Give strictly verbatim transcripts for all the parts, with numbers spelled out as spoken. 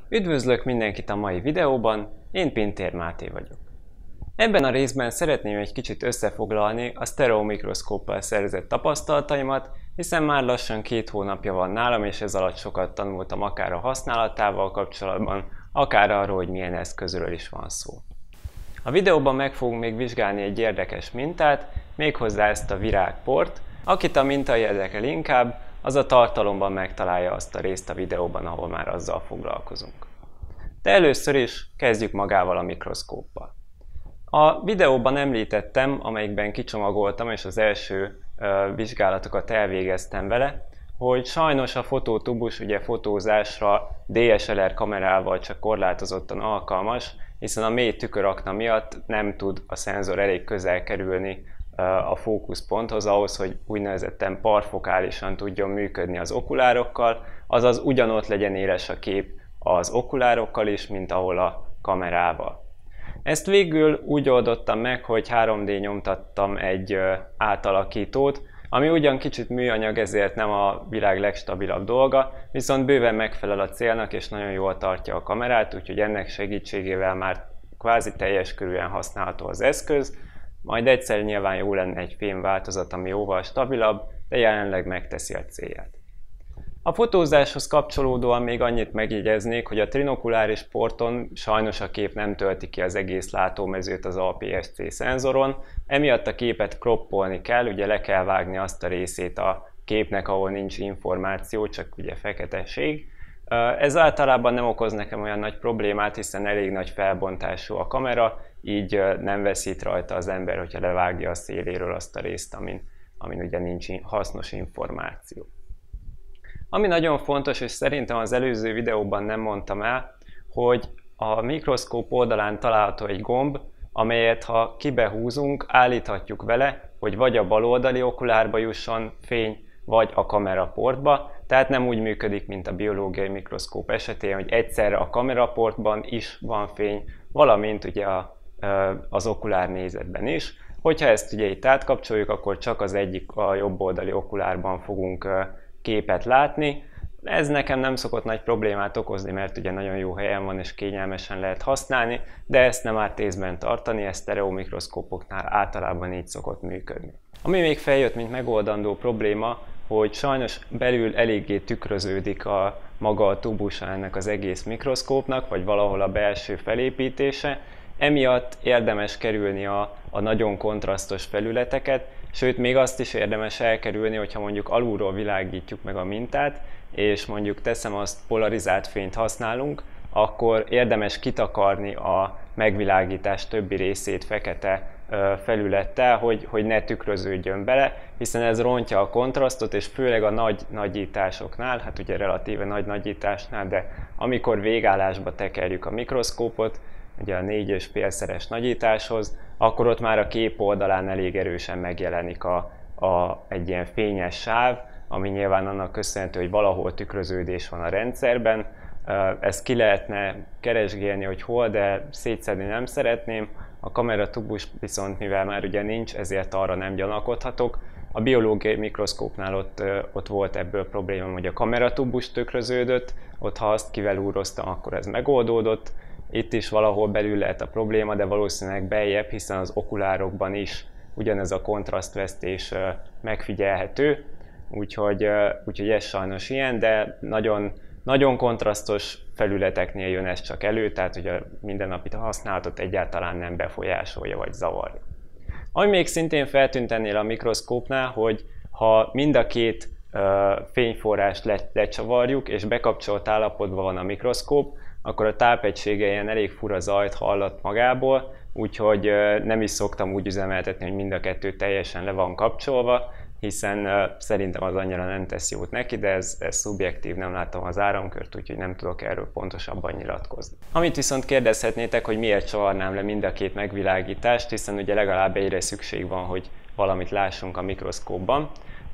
Üdvözlök mindenkit a mai videóban, én Pintér Máté vagyok. Ebben a részben szeretném egy kicsit összefoglalni a sztereomikroszkóppal szerzett tapasztalataimat, hiszen már lassan két hónapja van nálam, és ez alatt sokat tanultam akár a használatával kapcsolatban, akár arról, hogy milyen eszközről is van szó. A videóban meg fogunk még vizsgálni egy érdekes mintát, méghozzá ezt a virágport. Akit a minta érdekel inkább, az a tartalomban megtalálja azt a részt a videóban, ahol már azzal foglalkozunk. De először is kezdjük magával a mikroszkóppal. A videóban említettem, amelyikben kicsomagoltam, és az első uh, vizsgálatokat elvégeztem vele, hogy sajnos a fotótubus ugye fotózásra dé es el er kamerával csak korlátozottan alkalmas, hiszen a mély tükörakna miatt nem tud a szenzor elég közel kerülni a fókuszponthoz ahhoz, hogy úgynevezetten parfokálisan tudjon működni az okulárokkal, azaz ugyanott legyen éles a kép az okulárokkal is, mint ahol a kamerával. Ezt végül úgy oldottam meg, hogy három dé nyomtattam egy átalakítót, ami ugyan kicsit műanyag, ezért nem a világ legstabilabb dolga, viszont bőven megfelel a célnak és nagyon jól tartja a kamerát, úgyhogy ennek segítségével már kvázi teljes körűen használható az eszköz. Majd egyszer nyilván jó lenne egy fém változat, ami jóval stabilabb, de jelenleg megteszi a célját. A fotózáshoz kapcsolódóan még annyit megjegyeznék, hogy a trinokuláris porton sajnos a kép nem tölti ki az egész látómezőt az á pé es cé szenzoron, emiatt a képet croppolni kell, ugye le kell vágni azt a részét a képnek, ahol nincs információ, csak ugye feketeség. Ez általában nem okoz nekem olyan nagy problémát, hiszen elég nagy felbontású a kamera, így nem veszít rajta az ember, hogyha levágja a széléről azt a részt, amin, amin ugye nincs hasznos információ. Ami nagyon fontos, és szerintem az előző videóban nem mondtam el, hogy a mikroszkóp oldalán található egy gomb, amelyet ha kibehúzunk, állíthatjuk vele, hogy vagy a bal oldali okulárba jusson fény, vagy a kameraportba, tehát nem úgy működik, mint a biológiai mikroszkóp esetén, hogy egyszerre a kameraportban is van fény, valamint ugye a, az okulár nézetben is. Hogyha ezt ugye itt átkapcsoljuk, akkor csak az egyik, a jobb oldali okulárban fogunk képet látni. Ez nekem nem szokott nagy problémát okozni, mert ugye nagyon jó helyen van és kényelmesen lehet használni, de ezt nem árt észben tartani, ez sztereomikroszkópoknál általában így szokott működni. Ami még feljött, mint megoldandó probléma, hogy sajnos belül eléggé tükröződik a maga a tubusa ennek az egész mikroszkópnak, vagy valahol a belső felépítése. Emiatt érdemes kerülni a, a nagyon kontrasztos felületeket, sőt még azt is érdemes elkerülni, hogyha mondjuk alulról világítjuk meg a mintát, és mondjuk teszem azt polarizált fényt használunk, akkor érdemes kitakarni a megvilágítás többi részét fekete felülettel, hogy, hogy ne tükröződjön bele, hiszen ez rontja a kontrasztot, és főleg a nagy nagyításoknál, hát ugye relatíve nagy nagyításnál, de amikor végállásba tekerjük a mikroszkópot, ugye a négy és félszeres nagyításhoz, akkor ott már a kép oldalán elég erősen megjelenik a, a, egy ilyen fényes sáv, ami nyilván annak köszönhető, hogy valahol tükröződés van a rendszerben. Ezt ki lehetne keresgélni, hogy hol, de szétszedni nem szeretném. A kameratubus viszont, mivel már ugye nincs, ezért arra nem gyanakodhatok. A biológiai mikroszkópnál ott, ott volt ebből probléma, hogy a kameratubus tükröződött, ott ha azt kivelúroztam, akkor ez megoldódott. Itt is valahol belül lehet a probléma, de valószínűleg beljebb, hiszen az okulárokban is ugyanez a kontrasztvesztés megfigyelhető, úgyhogy, úgyhogy ez sajnos ilyen, de nagyon, nagyon kontrasztos felületeknél jön ez csak elő, tehát hogy a mindennapi használatot egyáltalán nem befolyásolja vagy zavarja. Ami még szintén feltűnt ennél a mikroszkópnál, hogy ha mind a két fényforrást le, lecsavarjuk és bekapcsolt állapotban van a mikroszkóp, akkor a tápegysége ilyen elég fura zajt hallat magából, úgyhogy nem is szoktam úgy üzemeltetni, hogy mind a kettő teljesen le van kapcsolva, hiszen szerintem az annyira nem tesz jót neki, de ez, ez szubjektív, nem láttam az áramkört, úgyhogy nem tudok erről pontosabban nyilatkozni. Amit viszont kérdezhetnétek, hogy miért csavarnám le mind a két megvilágítást, hiszen ugye legalább egyre szükség van, hogy valamit lássunk a mikroszkópban.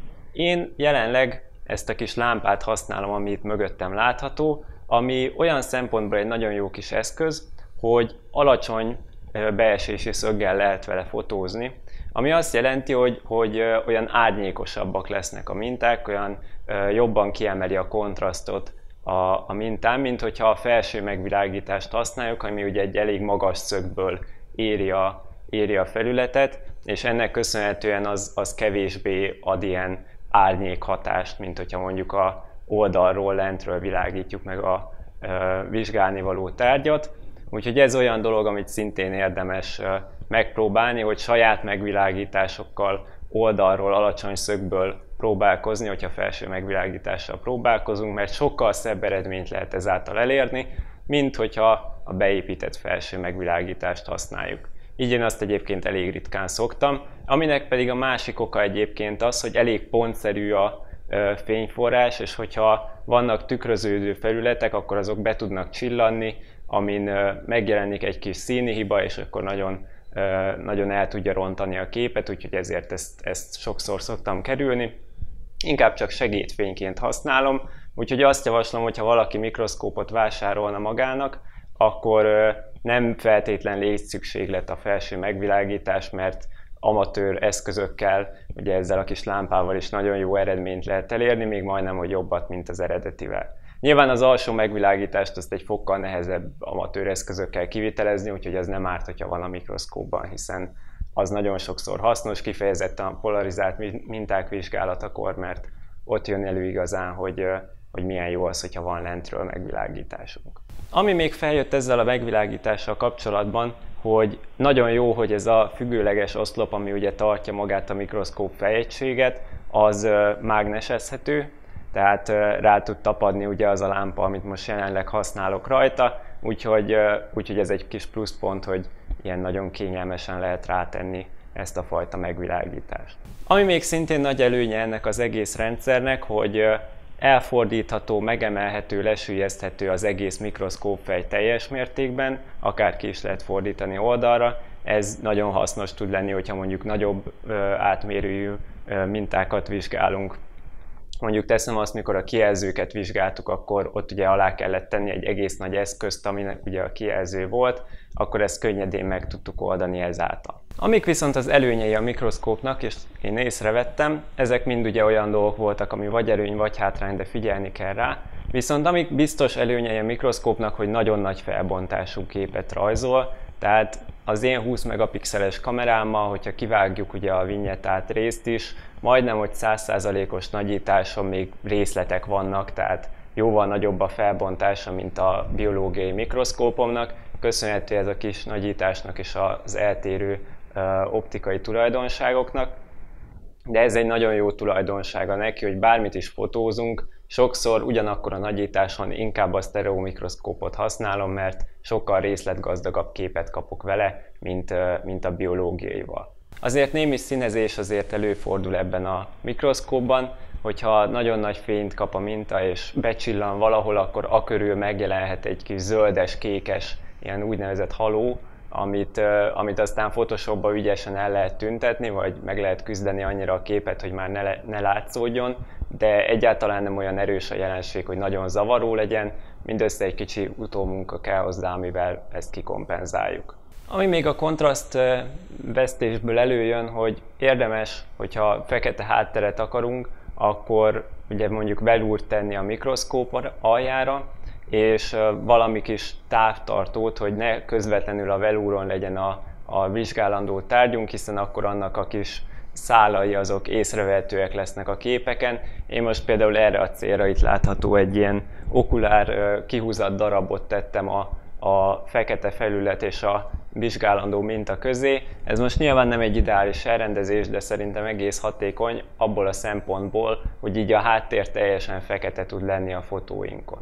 Én jelenleg ezt a kis lámpát használom, ami itt mögöttem látható, ami olyan szempontból egy nagyon jó kis eszköz, hogy alacsony beesési szöggel lehet vele fotózni, ami azt jelenti, hogy, hogy olyan árnyékosabbak lesznek a minták, olyan jobban kiemeli a kontrasztot a a, a mintán, mint hogyha a felső megvilágítást használjuk, ami ugye egy elég magas szögből éri a, éri a felületet, és ennek köszönhetően az, az kevésbé ad ilyen árnyékhatást, mint hogyha mondjuk a oldalról, lentről világítjuk meg a e, vizsgálni való tárgyat. Úgyhogy ez olyan dolog, amit szintén érdemes e, megpróbálni, hogy saját megvilágításokkal oldalról, alacsony szögből próbálkozni, hogyha felső megvilágítással próbálkozunk, mert sokkal szebb eredményt lehet ezáltal elérni, mint hogyha a beépített felső megvilágítást használjuk. Így én azt egyébként elég ritkán szoktam, aminek pedig a másik oka egyébként az, hogy elég pontszerű a fényforrás, és hogyha vannak tükröződő felületek, akkor azok be tudnak csillanni, amin megjelenik egy kis színi hiba, és akkor nagyon, nagyon el tudja rontani a képet, úgyhogy ezért ezt, ezt sokszor szoktam kerülni. Inkább csak segédfényként használom, úgyhogy azt javaslom, hogy ha valaki mikroszkópot vásárolna magának, akkor nem feltétlen létszükséglet a felső megvilágítás, mert amatőr eszközökkel, ugye ezzel a kis lámpával is nagyon jó eredményt lehet elérni, még majdnem, hogy jobbat, mint az eredetivel. Nyilván az alsó megvilágítást azt egy fokkal nehezebb amatőr eszközökkel kivitelezni, úgyhogy ez nem árt, hogyha van a mikroszkópban, hiszen az nagyon sokszor hasznos, kifejezetten a polarizált minták vizsgálatakor, mert ott jön elő igazán, hogy, hogy milyen jó az, hogyha van lentről megvilágításunk. Ami még feljött ezzel a megvilágítással kapcsolatban, hogy nagyon jó, hogy ez a függőleges oszlop, ami ugye tartja magát a mikroszkóp fejegységet, az mágnesezhető, tehát rá tud tapadni ugye az a lámpa, amit most jelenleg használok rajta, úgyhogy, úgyhogy ez egy kis pluszpont, hogy ilyen nagyon kényelmesen lehet rátenni ezt a fajta megvilágítást. Ami még szintén nagy előnye ennek az egész rendszernek, hogy elfordítható, megemelhető, lesüllyeszthető az egész mikroszkópfej teljes mértékben, akár ki is lehet fordítani oldalra. Ez nagyon hasznos tud lenni, hogyha mondjuk nagyobb átmérőjű mintákat vizsgálunk. Mondjuk teszem azt, mikor a kijelzőket vizsgáltuk, akkor ott ugye alá kellett tenni egy egész nagy eszközt, aminek ugye a kijelző volt, akkor ezt könnyedén meg tudtuk oldani ezáltal. Amik viszont az előnyei a mikroszkópnak, és én észrevettem, ezek mind ugye olyan dolgok voltak, ami vagy előny, vagy hátrány, de figyelni kell rá. Viszont amik biztos előnyei a mikroszkópnak, hogy nagyon nagy felbontású képet rajzol, tehát az én húsz megapixeles kamerámmal, hogyha kivágjuk ugye a vignettát részt is, majdnem, hogy száz százalékos nagyításon még részletek vannak, tehát jóval nagyobb a felbontása, mint a biológiai mikroszkópomnak, köszönhető ez a kis nagyításnak és az eltérő optikai tulajdonságoknak. De ez egy nagyon jó tulajdonsága neki, hogy bármit is fotózunk, sokszor ugyanakkor a nagyításon inkább a sztereó mikroszkópot használom, mert sokkal részletgazdagabb képet kapok vele, mint, mint a biológiaival. Azért némi színezés azért előfordul ebben a mikroszkópban, hogyha nagyon nagy fényt kap a minta és becsillan valahol, akkor akörül megjelenhet egy kis zöldes, kékes, ilyen úgynevezett haló, amit, amit aztán Photoshopba ügyesen el lehet tüntetni, vagy meg lehet küzdeni annyira a képet, hogy már ne, ne látszódjon, de egyáltalán nem olyan erős a jelenség, hogy nagyon zavaró legyen, mindössze egy kicsi utómunka kell hozzá, amivel ezt kikompenzáljuk. Ami még a kontraszt vesztésből előjön, hogy érdemes, hogyha fekete hátteret akarunk, akkor ugye mondjuk velúrt tenni a mikroszkóp aljára, és valami kis távtartót, hogy ne közvetlenül a velúron legyen a, a vizsgálandó tárgyunk, hiszen akkor annak a kis szálai azok észrevehetőek lesznek a képeken. Én most például erre a célra itt látható egy ilyen okulár kihúzott darabot tettem a, a fekete felület és a vizsgálandó minta közé. Ez most nyilván nem egy ideális elrendezés, de szerintem egész hatékony abból a szempontból, hogy így a háttér teljesen fekete tud lenni a fotóinkon.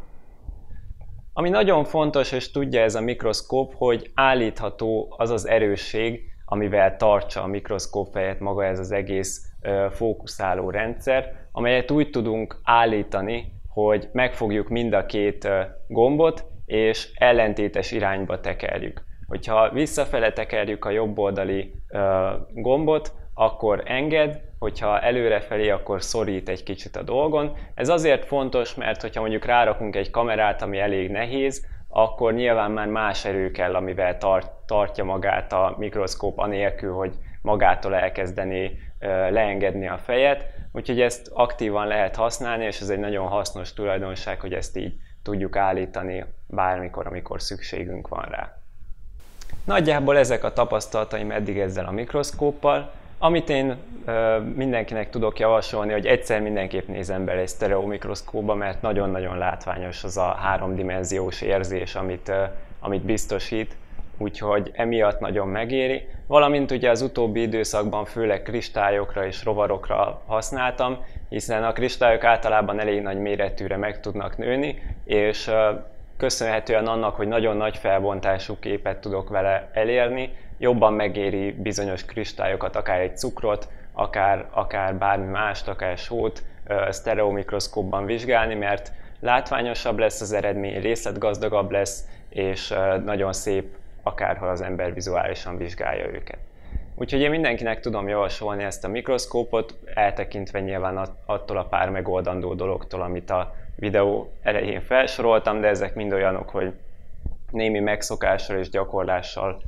Ami nagyon fontos, és tudja ez a mikroszkóp, hogy állítható az az erősség, amivel tartsa a mikroszkópfejet maga ez az egész fókuszáló rendszer, amelyet úgy tudunk állítani, hogy megfogjuk mind a két gombot, és ellentétes irányba tekerjük. Hogyha visszafele tekerjük a jobb oldali gombot, akkor enged, hogyha előrefelé, akkor szorít egy kicsit a dolgon. Ez azért fontos, mert hogyha mondjuk rárakunk egy kamerát, ami elég nehéz, akkor nyilván már más erő kell, amivel tart, tartja magát a mikroszkóp, anélkül, hogy magától elkezdené leengedni a fejet. Úgyhogy ezt aktívan lehet használni, és ez egy nagyon hasznos tulajdonság, hogy ezt így tudjuk állítani bármikor, amikor szükségünk van rá. Nagyjából ezek a tapasztalataim eddig ezzel a mikroszkóppal. Amit én ö, mindenkinek tudok javasolni, hogy egyszer mindenképp nézzen bele egy sztereó mikroszkóba, mert nagyon-nagyon látványos az a háromdimenziós érzés, amit, ö, amit biztosít, úgyhogy emiatt nagyon megéri. Valamint ugye az utóbbi időszakban főleg kristályokra és rovarokra használtam, hiszen a kristályok általában elég nagy méretűre meg tudnak nőni, és ö, köszönhetően annak, hogy nagyon nagy felbontású képet tudok vele elérni, jobban megéri bizonyos kristályokat, akár egy cukrot, akár, akár bármi mást, akár sót sztereomikroszkópban vizsgálni, mert látványosabb lesz az eredmény, részletgazdagabb lesz, és nagyon szép, akárhol az ember vizuálisan vizsgálja őket. Úgyhogy én mindenkinek tudom javasolni ezt a mikroszkópot, eltekintve nyilván attól a pár megoldandó dologtól, amit a videó elején felsoroltam, de ezek mind olyanok, hogy némi megszokással és gyakorlással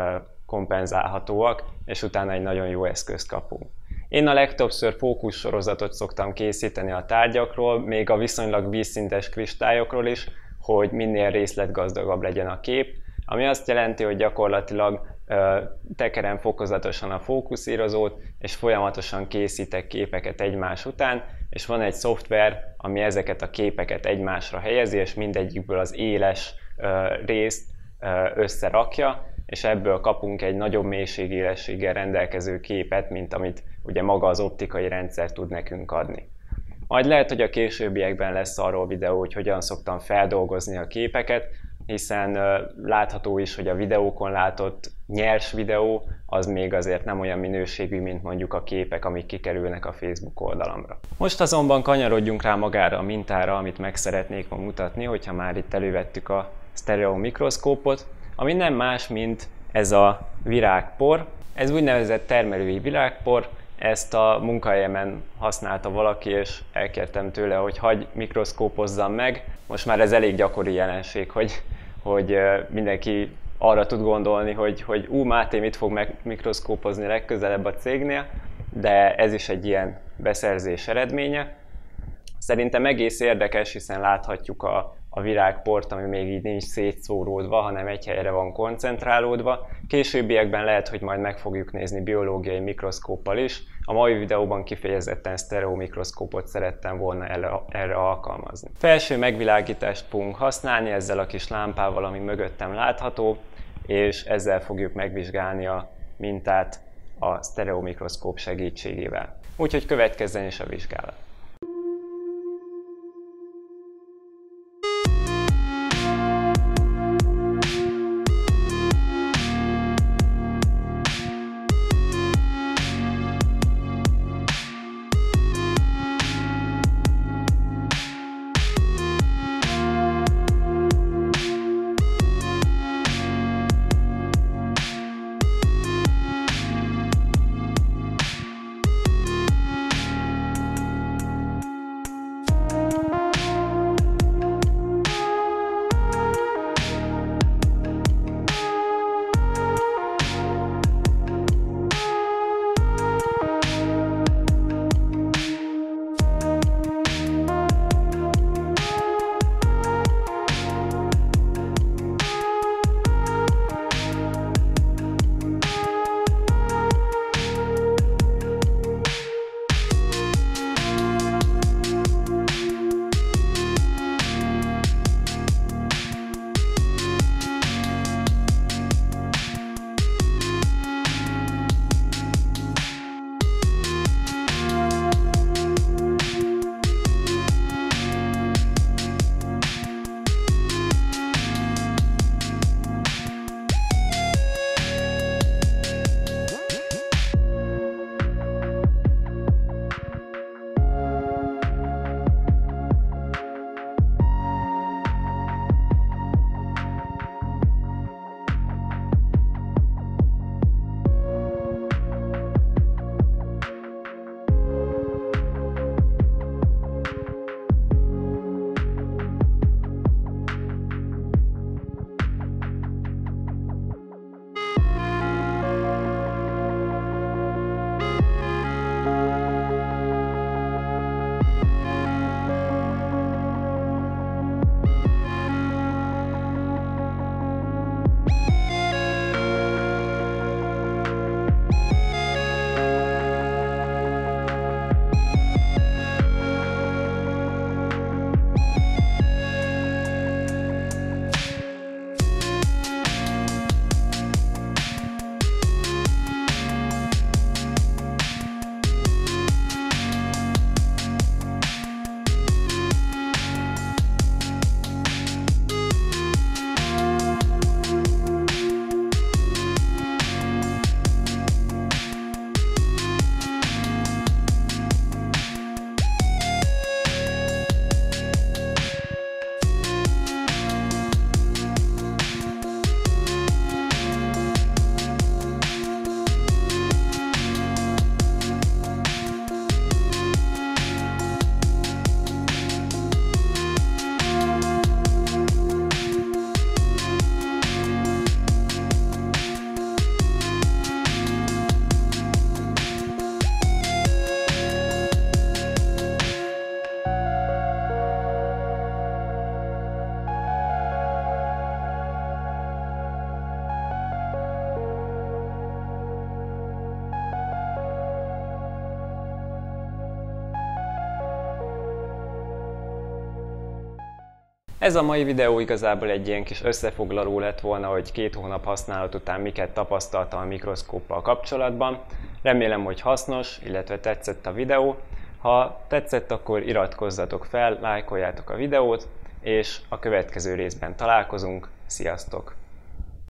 kompenzálhatóak, és utána egy nagyon jó eszközt kapunk. Én a legtöbbször fókuszsorozatot szoktam készíteni a tárgyakról, még a viszonylag vízszintes kristályokról is, hogy minél részletgazdagabb legyen a kép, ami azt jelenti, hogy gyakorlatilag tekerem fokozatosan a fókuszírozót, és folyamatosan készítek képeket egymás után, és van egy szoftver, ami ezeket a képeket egymásra helyezi, és mindegyikből az éles részt összerakja, és ebből kapunk egy nagyobb mélységélességgel rendelkező képet, mint amit ugye maga az optikai rendszer tud nekünk adni. Majd lehet, hogy a későbbiekben lesz arról videó, hogy hogyan szoktam feldolgozni a képeket, hiszen látható is, hogy a videókon látott nyers videó az még azért nem olyan minőségű, mint mondjuk a képek, amik kikerülnek a Facebook oldalamra. Most azonban kanyarodjunk rá magára a mintára, amit meg szeretnék ma mutatni, hogyha már itt elővettük a sztereó mikroszkópot, ami nem más, mint ez a virágpor. Ez úgynevezett termelői virágpor, ezt a munkahelyemen használta valaki, és elkértem tőle, hogy hagyj mikroszkópozzam meg. Most már ez elég gyakori jelenség, hogy, hogy mindenki arra tud gondolni, hogy, hogy ú, Máté mit fog meg mikroszkópozni legközelebb a cégnél, de ez is egy ilyen beszerzés eredménye. Szerintem egész érdekes, hiszen láthatjuk a, a virágport, ami még így nincs szétszóródva, hanem egy helyre van koncentrálódva. Későbbiekben lehet, hogy majd meg fogjuk nézni biológiai mikroszkóppal is. A mai videóban kifejezetten sztereó mikroszkópot szerettem volna erre, erre alkalmazni. Felső megvilágítást fogunk használni ezzel a kis lámpával, ami mögöttem látható, és ezzel fogjuk megvizsgálni a mintát a sztereó mikroszkóp segítségével. Úgyhogy következzen is a vizsgálat. Ez a mai videó igazából egy ilyen kis összefoglaló lett volna, hogy két hónap használat után miket tapasztaltam a mikroszkóppal kapcsolatban. Remélem, hogy hasznos, illetve tetszett a videó. Ha tetszett, akkor iratkozzatok fel, lájkoljátok a videót, és a következő részben találkozunk. Sziasztok!